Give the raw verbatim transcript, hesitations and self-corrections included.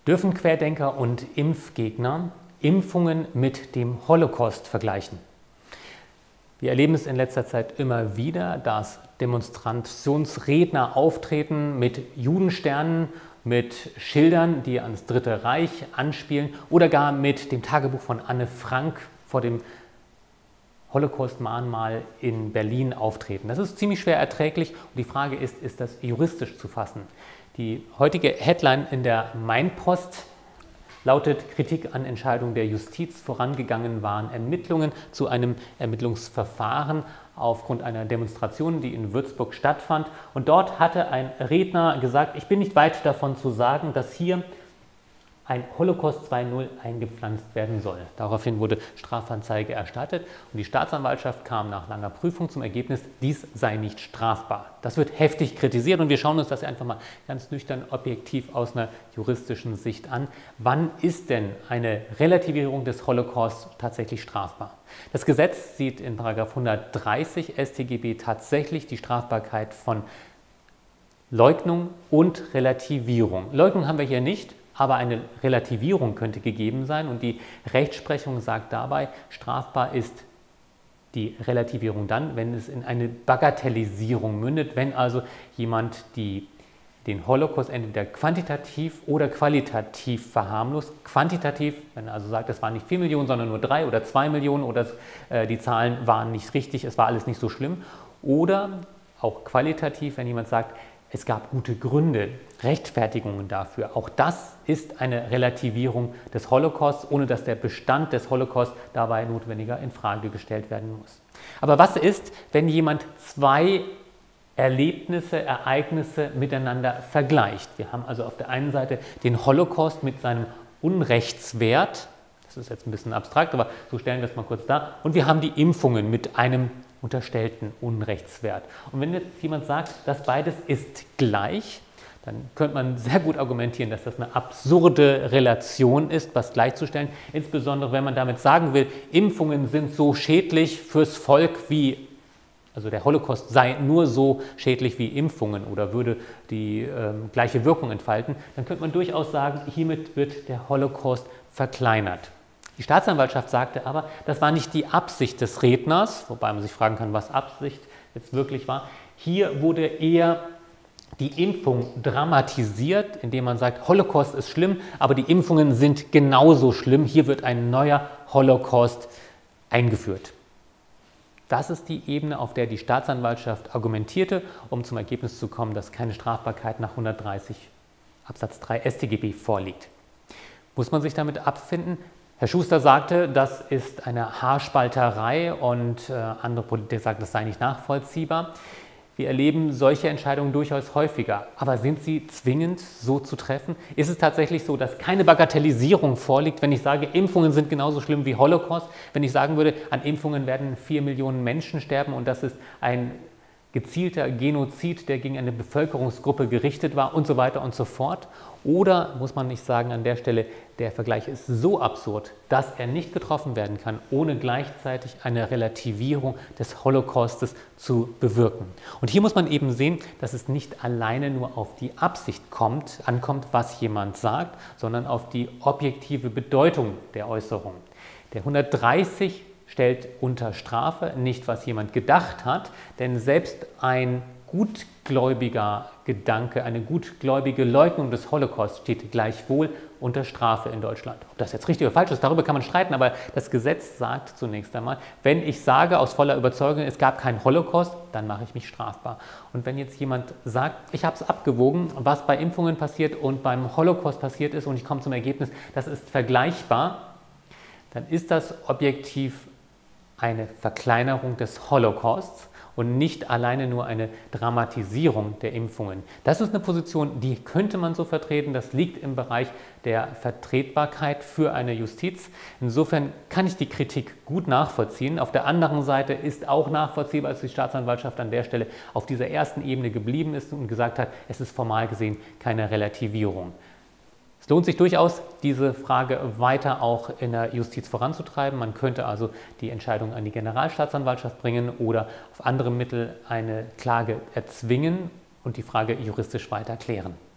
Dürfen Querdenker und Impfgegner Impfungen mit dem Holocaust vergleichen? Wir erleben es in letzter Zeit immer wieder, dass Demonstrationsredner auftreten mit Judensternen, mit Schildern, die ans Dritte Reich anspielen oder gar mit dem Tagebuch von Anne Frank vor dem Holocaust-Mahnmal in Berlin auftreten. Das ist ziemlich schwer erträglich und die Frage ist, ist das juristisch zu fassen? Die heutige Headline in der Mainpost lautet: Kritik an Entscheidung der Justiz. Vorangegangen waren Ermittlungen zu einem Ermittlungsverfahren aufgrund einer Demonstration, die in Würzburg stattfand. Und dort hatte ein Redner gesagt, ich bin nicht weit davon zu sagen, dass hier ein Holocaust zwei Punkt null eingepflanzt werden soll. Daraufhin wurde Strafanzeige erstattet und die Staatsanwaltschaft kam nach langer Prüfung zum Ergebnis, dies sei nicht strafbar. Das wird heftig kritisiert und wir schauen uns das einfach mal ganz nüchtern objektiv aus einer juristischen Sicht an. Wann ist denn eine Relativierung des Holocaust tatsächlich strafbar? Das Gesetz sieht in Paragraph hundertdreißig S t G B tatsächlich die Strafbarkeit von Leugnung und Relativierung. Leugnung haben wir hier nicht. Aber eine Relativierung könnte gegeben sein und die Rechtsprechung sagt dabei, strafbar ist die Relativierung dann, wenn es in eine Bagatellisierung mündet, wenn also jemand die, den Holocaust entweder quantitativ oder qualitativ verharmlost. Quantitativ, wenn er also sagt, es waren nicht vier Millionen, sondern nur drei oder zwei Millionen oder äh, die Zahlen waren nicht richtig, es war alles nicht so schlimm. Oder auch qualitativ, wenn jemand sagt, es gab gute Gründe, Rechtfertigungen dafür. Auch das ist eine Relativierung des Holocaust, ohne dass der Bestand des Holocaust dabei notwendiger in Frage gestellt werden muss. Aber was ist, wenn jemand zwei Erlebnisse, Ereignisse miteinander vergleicht? Wir haben also auf der einen Seite den Holocaust mit seinem Unrechtswert, das ist jetzt ein bisschen abstrakt, aber so stellen wir es mal kurz dar, und wir haben die Impfungen mit einem unterstellten Unrechtswert. Und wenn jetzt jemand sagt, das beides ist gleich, dann könnte man sehr gut argumentieren, dass das eine absurde Relation ist, was gleichzustellen. Insbesondere, wenn man damit sagen will, Impfungen sind so schädlich fürs Volk wie, also der Holocaust sei nur so schädlich wie Impfungen oder würde die äh, gleiche Wirkung entfalten, dann könnte man durchaus sagen, hiermit wird der Holocaust verkleinert. Die Staatsanwaltschaft sagte aber, das war nicht die Absicht des Redners, wobei man sich fragen kann, was Absicht jetzt wirklich war. Hier wurde eher die Impfung dramatisiert, indem man sagt, Holocaust ist schlimm, aber die Impfungen sind genauso schlimm. Hier wird ein neuer Holocaust eingeführt. Das ist die Ebene, auf der die Staatsanwaltschaft argumentierte, um zum Ergebnis zu kommen, dass keine Strafbarkeit nach hundertdreißig Absatz drei S t G B vorliegt. Muss man sich damit abfinden? Herr Schuster sagte, das ist eine Haarspalterei und äh, andere Politiker sagten, das sei nicht nachvollziehbar. Wir erleben solche Entscheidungen durchaus häufiger. Aber sind sie zwingend so zu treffen? Ist es tatsächlich so, dass keine Bagatellisierung vorliegt, wenn ich sage, Impfungen sind genauso schlimm wie Holocaust? Wenn ich sagen würde, an Impfungen werden vier Millionen Menschen sterben und das ist ein gezielter Genozid, der gegen eine Bevölkerungsgruppe gerichtet war und so weiter und so fort? Oder muss man nicht sagen an der Stelle, der Vergleich ist so absurd, dass er nicht getroffen werden kann, ohne gleichzeitig eine Relativierung des Holocaustes zu bewirken. Und hier muss man eben sehen, dass es nicht alleine nur auf die Absicht kommt, ankommt, was jemand sagt, sondern auf die objektive Bedeutung der Äußerung. Der hundertdreißig stellt unter Strafe nicht, was jemand gedacht hat, denn selbst ein gutgläubiger Gedanke, eine gutgläubige Leugnung des Holocaust steht gleichwohl unter Strafe in Deutschland. Ob das jetzt richtig oder falsch ist, darüber kann man streiten, aber das Gesetz sagt zunächst einmal, wenn ich sage aus voller Überzeugung, es gab keinen Holocaust, dann mache ich mich strafbar. Und wenn jetzt jemand sagt, ich habe es abgewogen, was bei Impfungen passiert und beim Holocaust passiert ist und ich komme zum Ergebnis, das ist vergleichbar, dann ist das objektiv eine Verkleinerung des Holocausts und nicht alleine nur eine Dramatisierung der Impfungen. Das ist eine Position, die könnte man so vertreten, das liegt im Bereich der Vertretbarkeit für eine Justiz. Insofern kann ich die Kritik gut nachvollziehen. Auf der anderen Seite ist auch nachvollziehbar, dass die Staatsanwaltschaft an der Stelle auf dieser ersten Ebene geblieben ist und gesagt hat, es ist formal gesehen keine Relativierung. Es lohnt sich durchaus, diese Frage weiter auch in der Justiz voranzutreiben. Man könnte also die Entscheidung an die Generalstaatsanwaltschaft bringen oder auf andere Mittel eine Klage erzwingen und die Frage juristisch weiter klären.